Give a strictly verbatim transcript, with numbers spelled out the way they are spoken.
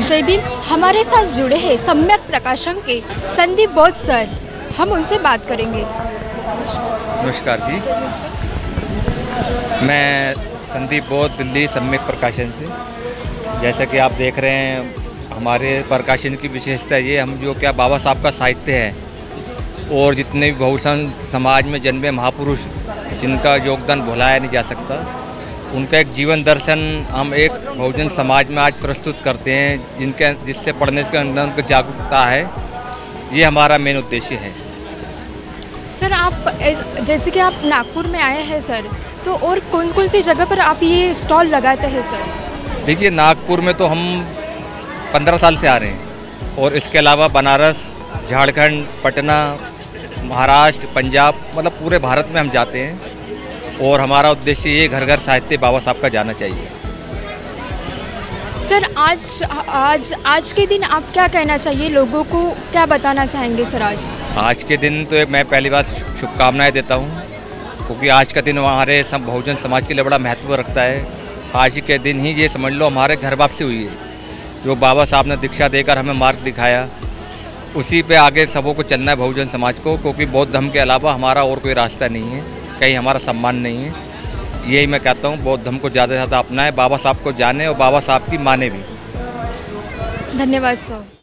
जय भीम। हमारे साथ जुड़े हैं सम्यक प्रकाशन के संदीप बौद्ध सर, हम उनसे बात करेंगे। नमस्कार जी, मैं संदीप बौद्ध, दिल्ली सम्यक प्रकाशन से। जैसा कि आप देख रहे हैं, हमारे प्रकाशन की विशेषता ये, हम जो क्या बाबा साहब का साहित्य है और जितने भी बहुजन समाज में जन्मे महापुरुष जिनका योगदान भुलाया नहीं जा सकता, उनका एक जीवन दर्शन हम एक बहुजन समाज में आज प्रस्तुत करते हैं, जिनके जिससे पढ़ने के अंदर जागरूकता है। ये हमारा मेन उद्देश्य है। सर, आप जैसे कि आप नागपुर में आए हैं सर, तो और कौन कौन सी जगह पर आप ये स्टॉल लगाते हैं सर? देखिए, नागपुर में तो हम पंद्रह साल से आ रहे हैं और इसके अलावा बनारस, झारखंड, पटना, महाराष्ट्र, पंजाब, मतलब पूरे भारत में हम जाते हैं और हमारा उद्देश्य ये घर घर साहित्य बाबा साहब का जाना चाहिए। सर, आज आज आज के दिन आप क्या कहना चाहिए लोगों को, क्या बताना चाहेंगे सर? आज आज के दिन तो मैं पहली बार शुभकामनाएं देता हूं, क्योंकि आज का दिन हमारे सब बहुजन समाज के लिए बड़ा महत्व रखता है। आज के दिन ही ये समझ लो हमारे घर वापसी हुई है। जो बाबा साहब ने दीक्षा देकर हमें मार्ग दिखाया, उसी पे आगे सबों को चलना है बहुजन समाज को, क्योंकि बौद्ध धर्म के अलावा हमारा और कोई रास्ता नहीं है, कहीं हमारा सम्मान नहीं है। यही मैं कहता हूँ, बौद्ध धर्म को ज़्यादा से ज़्यादा अपनाएं, बाबा साहब को जाने और बाबा साहब की माने भी। धन्यवाद सर।